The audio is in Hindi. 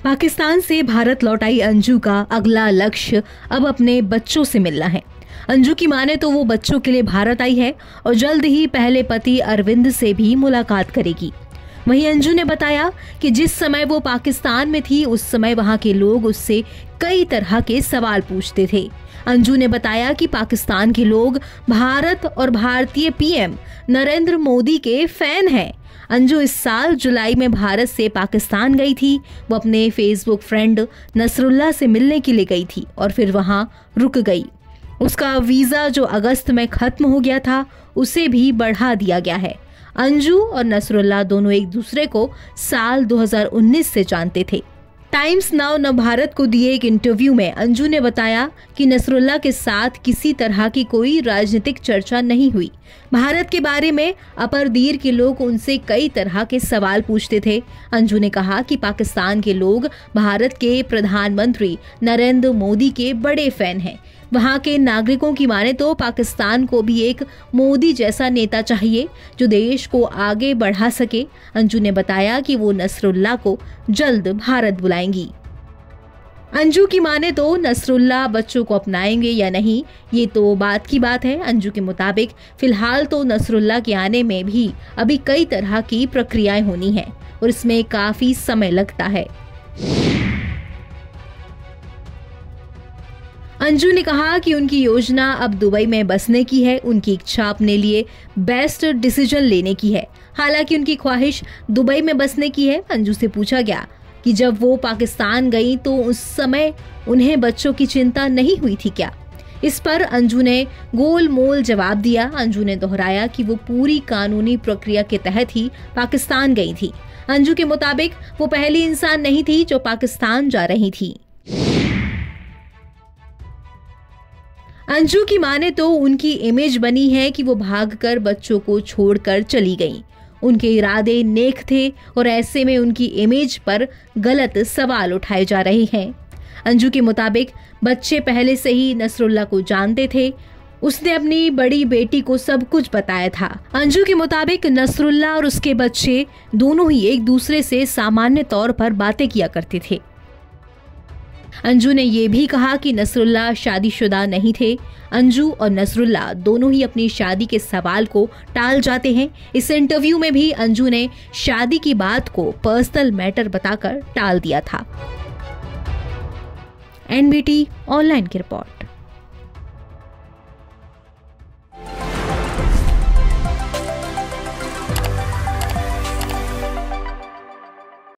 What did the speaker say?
पाकिस्तान से भारत लौट आई अंजू का अगला लक्ष्य अब अपने बच्चों से मिलना है। अंजू की माने तो वो बच्चों के लिए भारत आई है और जल्द ही पहले पति अरविंद से भी मुलाकात करेगी। वहीं अंजू ने बताया कि जिस समय वो पाकिस्तान में थी उस समय वहां के लोग उससे कई तरह के सवाल पूछते थे। अंजू ने बताया कि पाकिस्तान के लोग भारत और भारतीय पीएम नरेंद्र मोदी के फैन हैं। अंजू इस साल जुलाई में भारत से पाकिस्तान गई थी। वो अपने फेसबुक फ्रेंड नसरुल्ला से मिलने के लिए गई थी और फिर वहां रुक गई। उसका वीजा जो अगस्त में खत्म हो गया था उसे भी बढ़ा दिया गया है। अंजू और नसरुल्ला दोनों एक दूसरे को साल 2019 से जानते थे। टाइम्स नाउ नवभारत को दिए एक इंटरव्यू में अंजू ने बताया कि नसरुल्ला के साथ किसी तरह की कोई राजनीतिक चर्चा नहीं हुई। भारत के बारे में अपरदीर के लोग उनसे कई तरह के सवाल पूछते थे। अंजू ने कहा कि पाकिस्तान के लोग भारत के प्रधानमंत्री नरेंद्र मोदी के बड़े फैन हैं। वहां के नागरिकों की माने तो पाकिस्तान को भी एक मोदी जैसा नेता चाहिए जो देश को आगे बढ़ा सके। अंजू ने बताया कि वो नसरुल्ला को जल्द भारत बुलाएंगी। अंजू की माने तो नसरुल्ला बच्चों को अपनाएंगे या नहीं ये तो बात की बात है। अंजू के मुताबिक फिलहाल तो नसरुल्ला के आने में भी अभी कई तरह की प्रक्रियाएं होनी है और इसमें काफी समय लगता है। अंजू ने कहा कि उनकी योजना अब दुबई में बसने की है। उनकी इच्छा अपने लिए बेस्ट डिसीजन लेने की है। हालांकि उनकी ख्वाहिश दुबई में बसने की है। अंजू से पूछा गया कि जब वो पाकिस्तान गई तो उस समय उन्हें बच्चों की चिंता नहीं हुई थी क्या? इस पर अंजू ने गोलमोल जवाब दिया। अंजू ने दोहराया कि वो पूरी कानूनी प्रक्रिया के तहत ही पाकिस्तान गई थी। अंजू के मुताबिक वो पहली इंसान नहीं थी जो पाकिस्तान जा रही थी। अंजू की माने तो उनकी इमेज बनी है कि वो भागकर बच्चों को छोड़कर चली गईं। उनके इरादे नेक थे और ऐसे में उनकी इमेज पर गलत सवाल उठाए जा रहे हैं। अंजू के मुताबिक बच्चे पहले से ही नसरुल्ला को जानते थे। उसने अपनी बड़ी बेटी को सब कुछ बताया था। अंजू के मुताबिक नसरुल्ला और उसके बच्चे दोनों ही एक दूसरे से सामान्य तौर पर बातें किया करते थे। अंजू ने यह भी कहा कि नसरुल्ला शादीशुदा नहीं थे। अंजू और नसरुल्ला दोनों ही अपनी शादी के सवाल को टाल जाते हैं। इस इंटरव्यू में भी अंजू ने शादी की बात को पर्सनल मैटर बताकर टाल दिया था। NBT ऑनलाइन की रिपोर्ट।